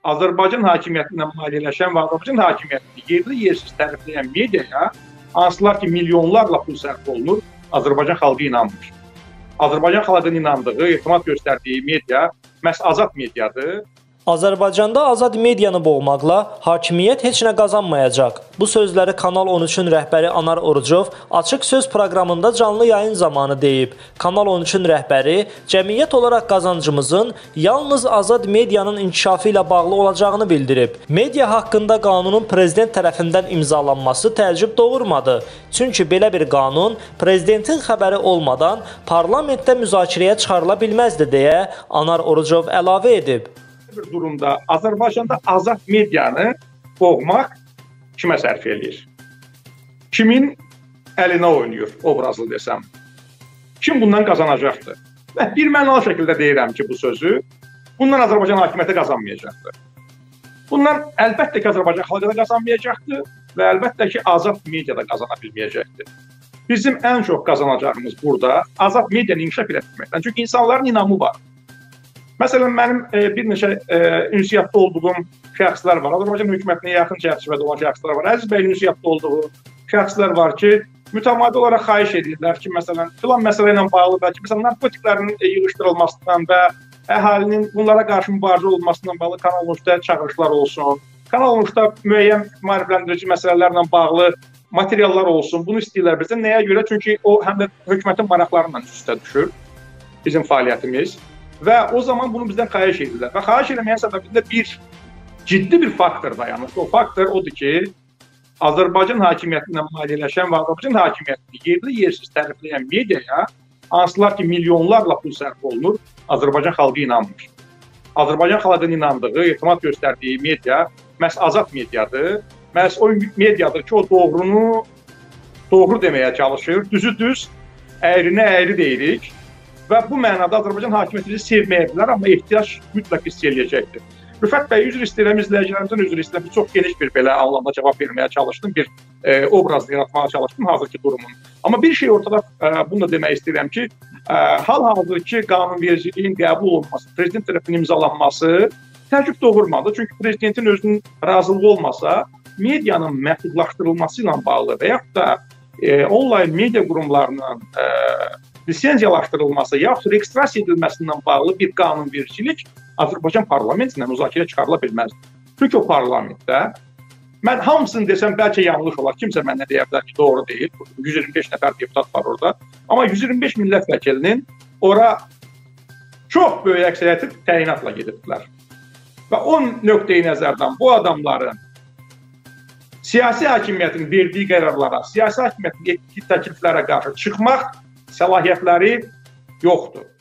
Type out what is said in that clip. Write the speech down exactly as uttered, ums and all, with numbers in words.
Azərbaycan hakimiyyətindən maliyyələşən və Azərbaycan hakimiyyətini yerli yersiz tərifləyən mediaya, hansılar ki milyonlarla pul sərf olunur, Azərbaycan xalqı inanmır. Azərbaycan xalqının inandığı, etimad göstərdiyi media məhz azad mediadır. Azərbaycanda azad medianı boğmaqla hakimiyyət heç nə qazanmayacaq. Bu sözləri Kanal on üçün rəhbəri Anar Orucov Açıq Söz proqramında canlı yayın zamanı deyib. Kanal on üçün rəhbəri cəmiyyət olaraq qazancımızın yalnız azad medianın inkişafı ilə bağlı olacağını bildirib. Media haqqında qanunun prezident tərəfindən imzalanması təəccüb doğurmadı. Çünki belə bir qanun prezidentin xəbəri olmadan parlamentdə müzakirəyə çıxarıla bilməzdi deyə Anar Orucov əlavə edib. Bir durumda Azərbaycanda azad medianı boğmaq kimə sərf eləyir? Kimin əlinə oynayır, obrazlı desəm? Kim bundan qazanacaqdır? Və bir mənalı şəkildə deyirəm ki, bu sözü, bundan Azərbaycan hakimiyyəti qazanmayacaqdır. Bundan əlbəttə ki, Azərbaycan xalqı da qazanmayacaqdır və əlbəttə ki, azad media da qazana bilməyəcəkdir. Bizim ən çox qazanacağımız burada azad medianı inkişaf etməkdən. Çünki insanların inamı var. Məsələn, mənim e, bir neçə e, ünsiyyətdə olduğum şəxslər var. Azərbaycan hökumətinə yaxın çərçivədə olan şəxslər var. Əziz bəyin ünsiyyətdə olduğu şəxslər var ki, mütəmadi olaraq xahiş edirlər ki, məsələn, filan məsələ ilə bağlı da ki, məsələn, narkotiklərin yığışdırılmasından və əhalinin bunlara qarşı mübarizə olunmasından bağlı Kanal on üçdə çağırışlar olsun. Kanal on üçdə müəyyən maarifləndirici məsələlərlə bağlı materiallar olsun. Bunu istəyirlər bizdən. Nəyə görə? Çünki o həm də hökumətin maraqlarından üstə düşür bizim fəaliyyətimiz. Və o zaman bunu bizdən xahiş edirlər. Və xahiş eləməyə səbəbində bir ciddi bir faktor dayanır. O faktor odur ki, Azərbaycan hakimiyyətindən maliyyələşən və Azərbaycan hakimiyyətini yerli yersiz tərifləyən mediaya, hansılar ki milyonlarla pul sərf olunur, Azərbaycan xalqı inanmır. Azərbaycan xalqının inandığı, etimad göstərdiyi media məhz azad mediadır. Məhz o mediadır ki, o doğrunu doğru deməyə çalışır, düzü düz, əyrini əyri deyirik. Və bu mənada Azərbaycan hakimiyyəti sevməyə bilər, amma ehtiyac mütləq hiss eləyəcəkdir. Rüfət bəy, üzr istəyirəm, izləyicilərimizdən üzr istəyirəm. Çox geniş bir belə anlamda cavab verməyə çalışdım, bir e, obraz yaratmağa çalışdım hazırki durumun. Amma bir şey ortada, e, bunu da demək istəyirəm ki, e, hal-hazırki qanunvericiliyin qəbul olunması, prezident tərəfindən imzalanması təəccüb doğurmadı. Çünki prezidentin özünün razılığı olmasa, medianın məhdudlaşdırılması ilə bağlı və yaxud da e, onlayn media qurumlarının e, lisenziyalaşdırılması, yaxud registrasiya edilməsindən bağlı bir qanunvericilik Azərbaycan parlamentindən müzakirə çıxarıla bilməzdir. Çünki o parlamentdə, mən hamısını desəm bəlkə yanlış olar, kimsə mənə deyə bilər ki, doğru deyil, yüz iyirmi beş nəfər deputat var orada, amma yüz iyirmi beş millət vəkilinin ora çox böyük əksəriyyəti təyinatla gedibdilər. Və o nöqteyi nəzərdən bu adamların siyasi hakimiyyətin verdiyi qərarlara, siyasi hakimiyyətin etdiyi təkliflərə qarşı çıxmaq səlahiyyətləri yoxdur.